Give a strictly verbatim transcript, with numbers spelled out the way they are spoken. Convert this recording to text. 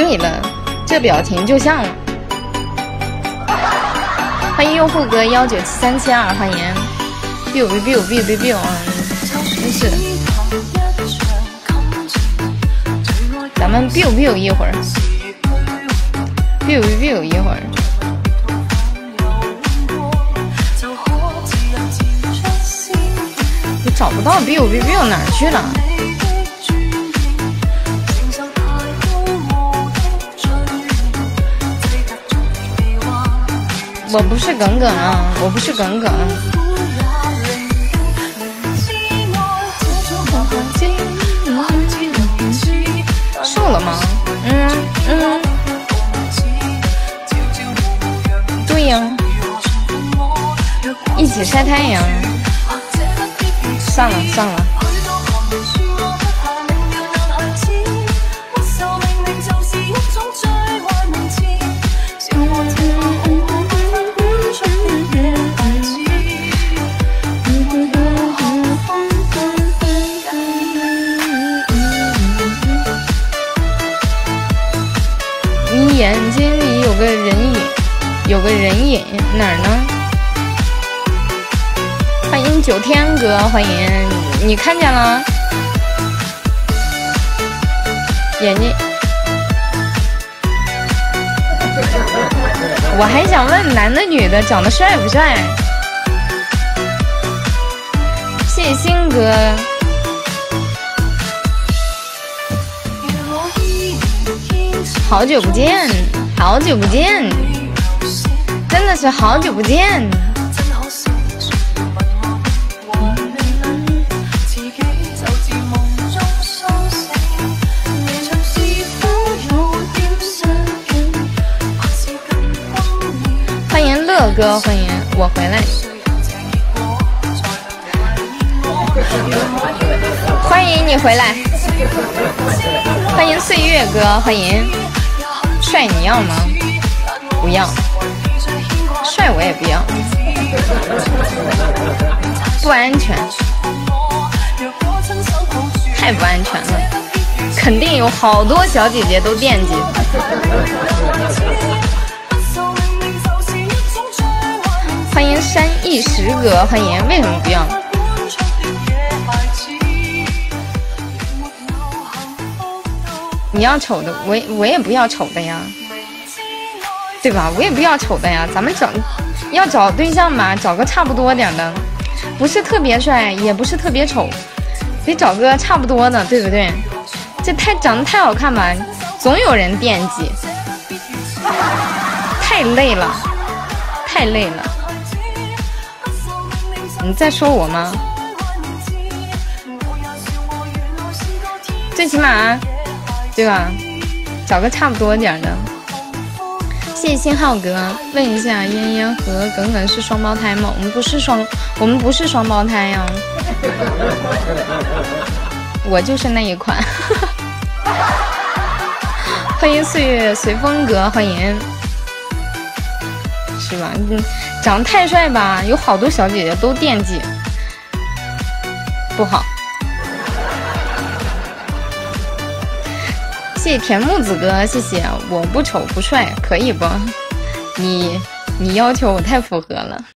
对了，这表情就像了。欢迎用户哥幺九七三七二，欢迎 biu biu biu biu biu， 真是。咱们 biu biu 一会儿 ，biu biu 一会儿。我找不到 biu biu biu 哪儿去了？我不是耿耿啊，我不是耿耿。瘦了吗？嗯嗯。对呀，一起晒太阳。算了算了。你眼睛里有个人影，有个人影哪儿呢？欢迎九天哥，欢迎你看见了？眼睛，我还想问男的女的长得帅不帅？谢谢星哥。好久不见，好久不见，真的是好久不见。欢迎乐哥，欢迎我回来。欢迎你回来。欢迎岁月哥，欢迎。帅你要吗？不要。帅我也不要。不安全，太不安全了，肯定有好多小姐姐都惦记。欢迎山一石哥，欢迎。为什么不要？你要丑的，我我也不要丑的呀，对吧？我也不要丑的呀。咱们找要找对象吧，找个差不多点的，不是特别帅，也不是特别丑，得找个差不多的，对不对？这太长得太好看吧，总有人惦记，太累了，太累了。你在说我吗？最起码。对吧？找个差不多点的。谢谢信号哥，问一下，嫣嫣和耿耿是双胞胎吗？我们不是双，我们不是双胞胎呀。我就是那一款。欢迎岁月随风哥，欢迎。是吧？嗯，长得太帅吧，有好多小姐姐都惦记，不好。谢谢田木子哥，谢谢。我不丑不帅，可以不？你你要求我太符合了。